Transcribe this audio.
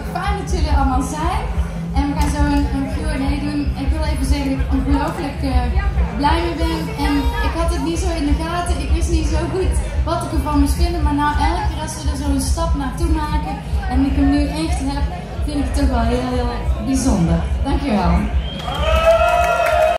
fijn dat jullie allemaal zijn. En we gaan zo een Q&A doen. Ik wil even zeggen dat ik ongelooflijk blij mee ben. En ik had het niet zo in de gaten. Ik wist niet zo goed wat ik ervan moest vinden. Maar nou, elke keer als we er zo een stap naartoe maken en ik hem nu echt heb, vind ik het toch wel heel bijzonder. Dankjewel.